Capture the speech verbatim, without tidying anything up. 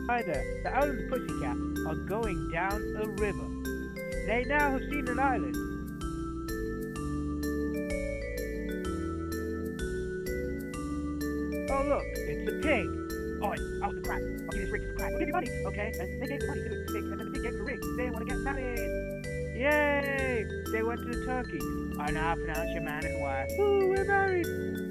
Hi there, the owl and the Pussycat are going down a river. They now have seen an island. Oh look, it's a pig. Oh, oh, the crap. I'll give you this ring for the crap. I'll give you money, okay? And they gave the money to the pig, and then the pig gave the ring. They want to get married. Yay! They went to the turkey. I now pronounce you man and wife. Woo, we're married.